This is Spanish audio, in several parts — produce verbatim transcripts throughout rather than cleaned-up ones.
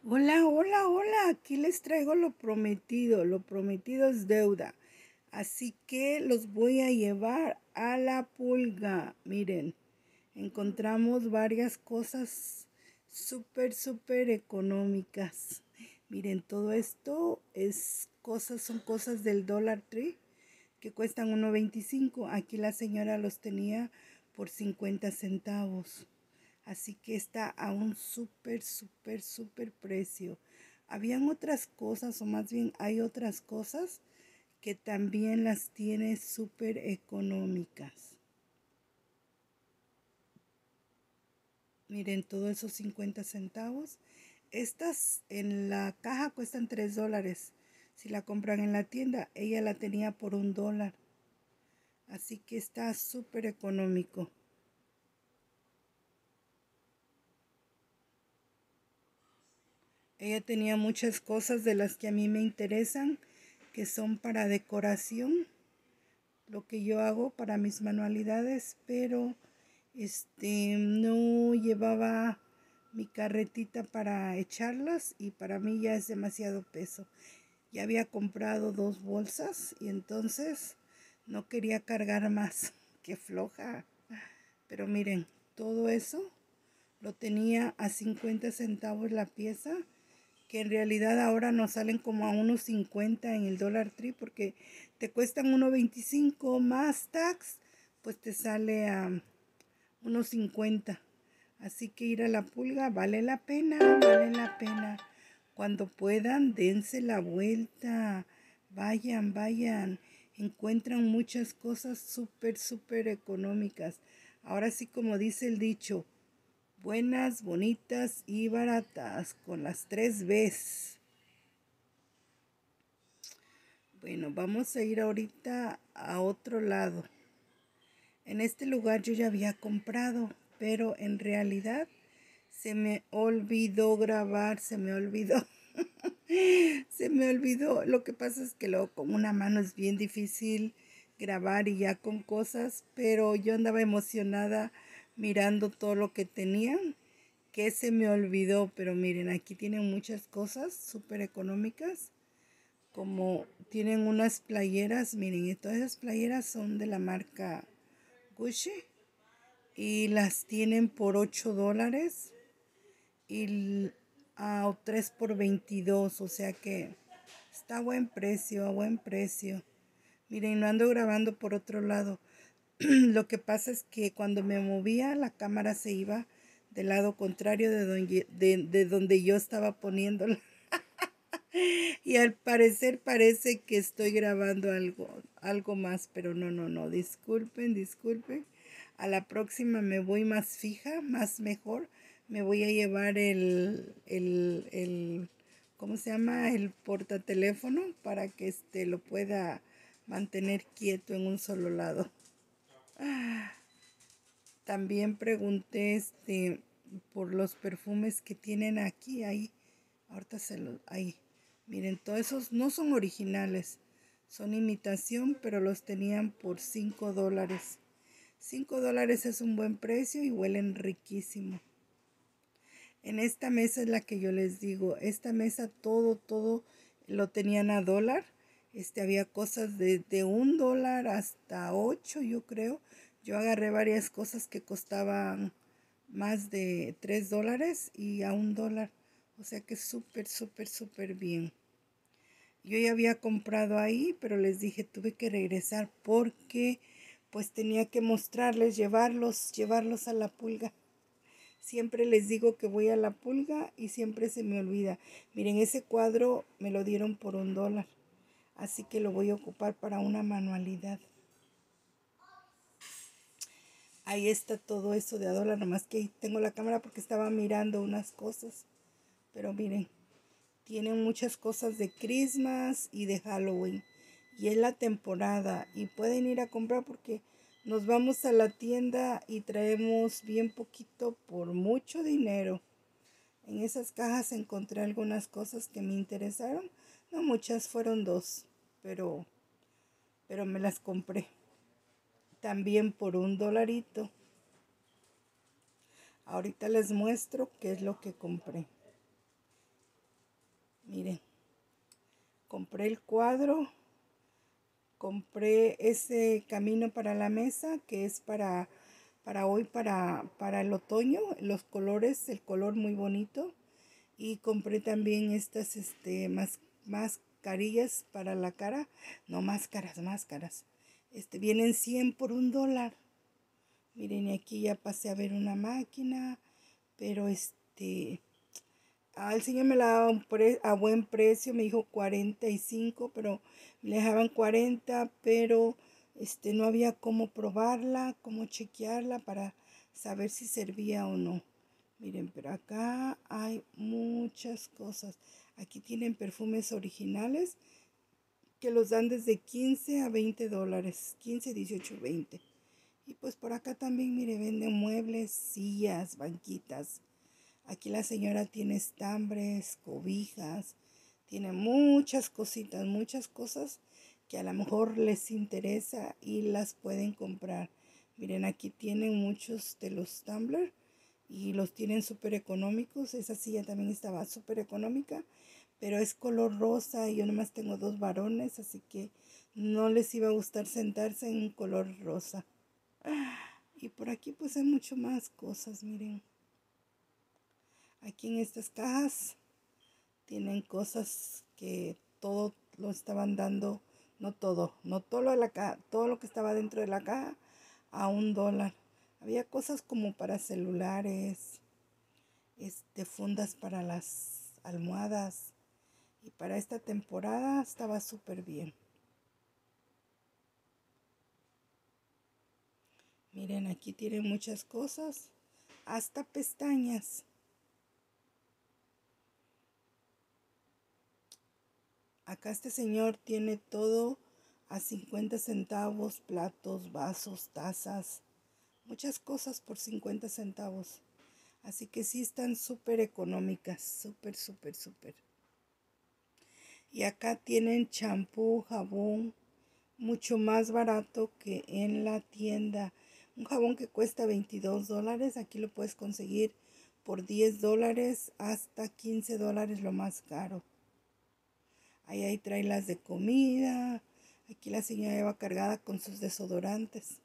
Hola, hola, hola, aquí les traigo lo prometido, lo prometido es deuda, así que los voy a llevar a la pulga. Miren, encontramos varias cosas súper, súper económicas. Miren, todo esto es cosas, son cosas del Dollar Tree que cuestan uno veinticinco. Aquí la señora los tenía por cincuenta centavos. Así que está a un súper, súper, súper precio. Habían otras cosas, o más bien hay otras cosas que también las tiene súper económicas. Miren, todos esos cincuenta centavos. Estas en la caja cuestan tres dólares. Si la compran en la tienda, ella la tenía por un dólar. Así que está súper económico. Ella tenía muchas cosas de las que a mí me interesan, que son para decoración, lo que yo hago para mis manualidades, pero este no llevaba mi carretita para echarlas y para mí ya es demasiado peso. Ya había comprado dos bolsas y entonces no quería cargar más. Qué floja. Pero miren, todo eso lo tenía a cincuenta centavos la pieza, que en realidad ahora nos salen como a unos cincuenta en el Dollar Tree porque te cuestan uno veinticinco más tax, pues te sale a unos cincuenta. Así que ir a la pulga vale la pena, vale la pena. Cuando puedan, dense la vuelta. Vayan, vayan. Encuentran muchas cosas súper, súper económicas. Ahora sí, como dice el dicho, buenas, bonitas y baratas, con las tres Bs. Bueno, vamos a ir ahorita a otro lado. En este lugar yo ya había comprado, pero en realidad se me olvidó grabar, se me olvidó. Se me olvidó. Lo que pasa es que luego con una mano es bien difícil grabar y ya con cosas, pero yo andaba emocionada mirando todo lo que tenían, que se me olvidó. Pero miren, aquí tienen muchas cosas súper económicas, como tienen unas playeras. Miren, y todas esas playeras son de la marca Gucci y las tienen por ocho dólares y a tres por veintidós, o sea que está a buen precio, a buen precio. Miren, no ando grabando por otro lado. Lo que pasa es que cuando me movía la cámara se iba del lado contrario de donde, de, de donde yo estaba poniéndola. Y al parecer parece que estoy grabando algo, algo más, pero no, no, no. Disculpen, disculpen. A la próxima me voy más fija, más mejor. Me voy a llevar el, el, el ¿cómo se llama? El portateléfono para que este lo pueda mantener quieto en un solo lado. También pregunté este por los perfumes que tienen aquí, ahí. Ahorita se los, ahí. Miren, todos esos no son originales, son imitación, pero los tenían por cinco dólares. cinco dólares es un buen precio y huelen riquísimo. En esta mesa es la que yo les digo, esta mesa todo, todo lo tenían a dólar. Este, había cosas de, de un dólar hasta ocho, yo creo. Yo agarré varias cosas que costaban más de tres dólares y a un dólar. O sea que súper, súper, súper bien. Yo ya había comprado ahí, pero les dije tuve que regresar porque pues tenía que mostrarles, llevarlos, llevarlos a la pulga. Siempre les digo que voy a la pulga y siempre se me olvida. Miren, ese cuadro me lo dieron por un dólar. Así que lo voy a ocupar para una manualidad. Ahí está todo eso de a dólar. Nomás que ahí tengo la cámara porque estaba mirando unas cosas. Pero miren, tienen muchas cosas de Christmas y de Halloween. Y es la temporada. Y pueden ir a comprar porque nos vamos a la tienda y traemos bien poquito por mucho dinero. En esas cajas encontré algunas cosas que me interesaron. No muchas, fueron dos, pero, pero me las compré. También por un dolarito. Ahorita les muestro qué es lo que compré. Miren, compré el cuadro, compré ese camino para la mesa que es para, para hoy, para, para el otoño, los colores, el color muy bonito. Y compré también estas este, más, mascarillas para la cara, no máscaras, máscaras. Este, vienen cien por un dólar. Miren, aquí ya pasé a ver una máquina, pero este, ah, el señor me la daba un pre- a buen precio, me dijo cuarenta y cinco, pero me dejaban cuarenta, pero este, no había cómo probarla, cómo chequearla para saber si servía o no. Miren, pero acá hay muchas cosas. Aquí tienen perfumes originales que los dan desde quince a veinte dólares, quince, dieciocho, veinte. Y pues por acá también, mire, venden muebles, sillas, banquitas. Aquí la señora tiene estambres, cobijas, tiene muchas cositas, muchas cosas que a lo mejor les interesa y las pueden comprar. Miren, aquí tienen muchos de los tumblers y los tienen súper económicos. Esa silla también estaba súper económica, pero es color rosa y yo nomás tengo dos varones, así que no les iba a gustar sentarse en un color rosa. Y por aquí pues hay mucho más cosas, miren. Aquí en estas cajas tienen cosas que todo lo estaban dando, no todo, no todo lo, de la caja, todo lo que estaba dentro de la caja a un dólar. Había cosas como para celulares, este, fundas para las almohadas. Y para esta temporada estaba súper bien. Miren, aquí tienen muchas cosas, hasta pestañas. Acá este señor tiene todo a cincuenta centavos, platos, vasos, tazas, muchas cosas por cincuenta centavos. Así que sí están súper económicas, súper, súper, súper. Y acá tienen champú, jabón, mucho más barato que en la tienda. Un jabón que cuesta veintidós dólares, aquí lo puedes conseguir por diez dólares hasta quince dólares lo más caro. Ahí hay trailas de comida. Aquí la señora va cargada con sus desodorantes.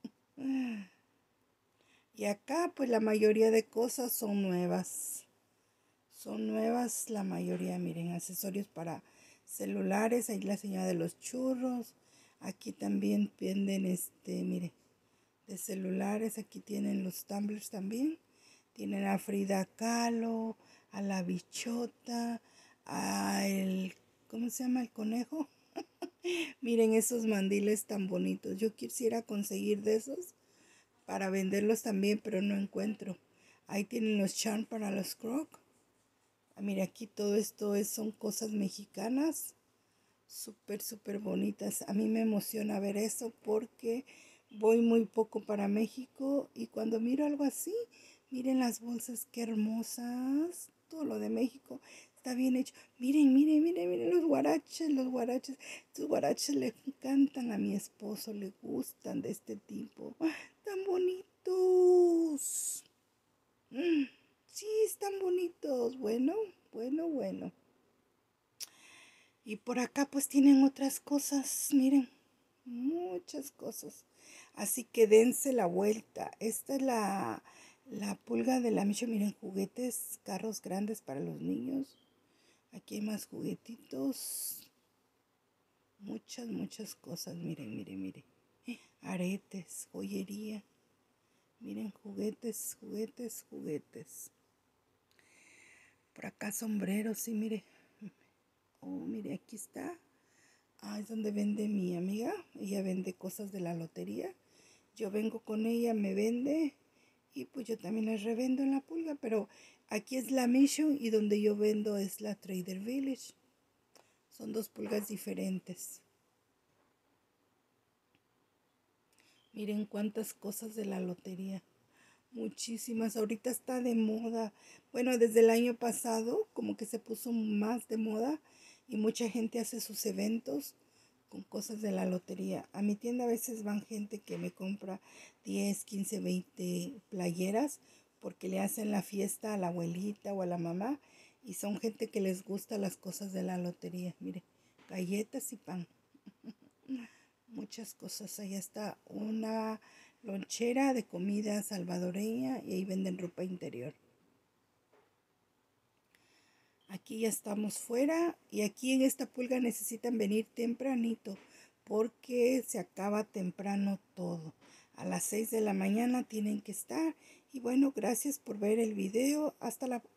Y acá pues la mayoría de cosas son nuevas. Son nuevas la mayoría, miren, accesorios para celulares. Ahí la señora de los churros. Aquí también venden este, mire, de celulares. Aquí tienen los tumblers también. Tienen a Frida Kahlo, a la bichota, a el, ¿cómo se llama el conejo? Miren esos mandiles tan bonitos. Yo quisiera conseguir de esos para venderlos también, pero no encuentro. Ahí tienen los charms para los crocs. Ah, mire, aquí todo esto es, son cosas mexicanas. Súper, súper bonitas. A mí me emociona ver eso porque voy muy poco para México y cuando miro algo así, miren las bolsas, qué hermosas. Todo lo de México está bien hecho. Miren, miren, miren, miren los guaraches, los guaraches. Estos guaraches le encantan a mi esposo, le gustan de este tipo. ¡Ah, tan bonitos! Mm, sí, están bonitos. Bueno, bueno, bueno. Y por acá pues tienen otras cosas, miren, muchas cosas. Así que dense la vuelta. Esta es la, la pulga de la Micho. Miren, juguetes, carros grandes para los niños. Aquí hay más juguetitos. Muchas, muchas cosas. Miren, miren, miren. Aretes, joyería. Miren, juguetes, juguetes, juguetes. Por acá sombreros, sí, mire. Oh, mire, aquí está. Ah, es donde vende mi amiga. Ella vende cosas de la lotería. Yo vengo con ella, me vende y pues yo también las revendo en la pulga. Pero aquí es la Mission y donde yo vendo es la Trader Village. Son dos pulgas diferentes. Miren cuántas cosas de la lotería. Muchísimas. Ahorita está de moda. Bueno, desde el año pasado como que se puso más de moda y mucha gente hace sus eventos con cosas de la lotería. A mi tienda a veces van gente que me compra diez, quince, veinte playeras porque le hacen la fiesta a la abuelita o a la mamá Y son gente que les gusta las cosas de la lotería. Mire, galletas y pan. Muchas cosas. Allá está una lonchera de comida salvadoreña y ahí venden ropa interior. Aquí ya estamos fuera y aquí en esta pulga necesitan venir tempranito porque se acaba temprano todo. A las seis de la mañana tienen que estar. Y bueno, gracias por ver el video. Hasta la